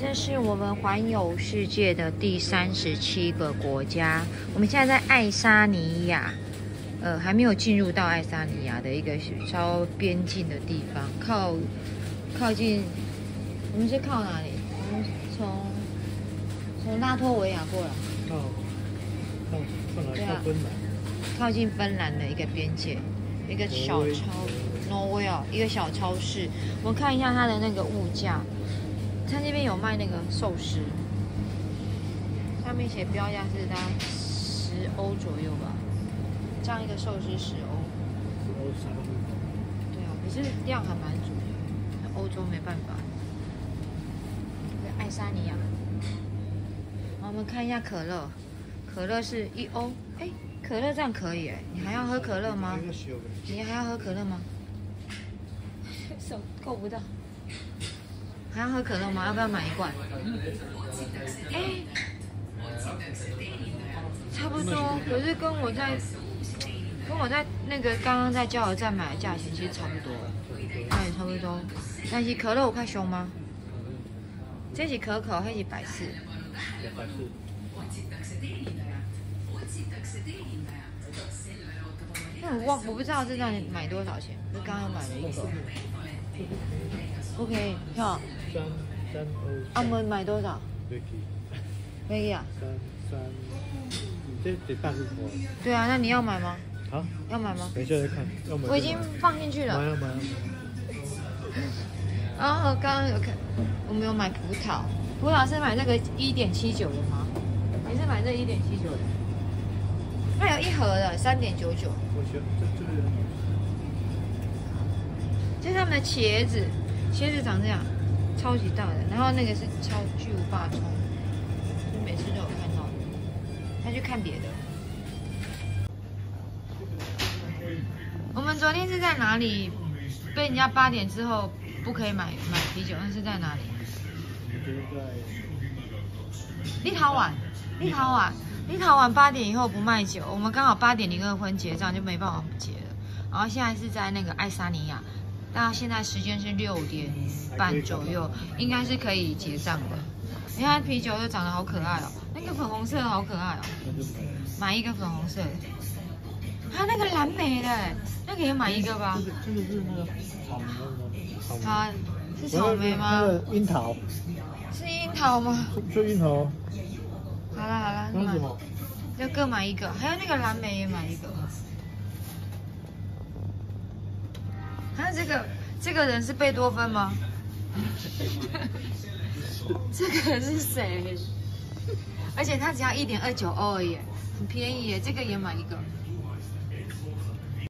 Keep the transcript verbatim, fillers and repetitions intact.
这是我们环游世界的第三十七个国家。我们现在在爱沙尼亚，呃，还没有进入到爱沙尼亚的一个稍边境的地方，靠靠近。我们是靠哪里？我们从从拉脱维亚过来。 靠靠靠哪？靠芬兰。 靠近芬兰的一个边界，一个小超 Norway 一个小超市。我们看一下它的那个物价。它这边有卖那个寿司，上面写标价是大概十欧左右吧，这样一个寿司十欧。 十欧三欧。 对啊，可是量还蛮足的，欧洲没办法。爱沙尼亚，好，我们看一下可乐，可乐是一欧，哎，可乐这样可以哎，你还要喝可乐吗？你还要喝可乐吗？手够不到。还要喝可乐吗？要不要买一罐？哎，差不多。可是跟我在跟我在那个刚刚在加油站买的价钱其实差不多，那也差不多。但是可乐有较凶吗？这是可口，还是百事？ 百事。 那我忘，我不知道这张买多少钱，就刚刚买了一个。OK， 票。 三三欧。 啊，我们买多少？ 飞机。 飞机啊？ 三三，你这得大是多。 对啊，那你要买吗？ 好。 要买吗？ 等一下再看。要买。 我已经放进去了。 买啊买啊。 然后刚刚有看，我们有买葡萄，葡萄是买那个一点七九的吗？你是买这一点七九的？它有一盒的三点九九。 我选这这个。 这是他们的茄子，茄子长这样，超级大的。然后那个是超巨无霸葱，就每次都有看到的。他去看别的。我们昨天是在哪里被人家八点之后不可以买买啤酒？那是在哪里？立陶宛，立陶宛，立陶宛八点以后不卖酒。我们刚好八点零二分结账，就没办法结了。然后现在是在那个爱沙尼亚。那现在时间是六点半左右，应该是可以结账的。你看啤酒都长得好可爱哦，那个粉红色的好可爱哦，买一个粉红色的。还有那个蓝莓的，那个也买一个吧。 这个是那个草莓的。 它是草莓吗？ 樱桃。 是樱桃吗？ 是樱桃。 好了好了， 那什么？ 就各买一个，还有那个蓝莓也买一个。他这个这个人是贝多芬吗？这个人是谁？而且他只要一点二九欧而已，很便宜耶。这个也买一个。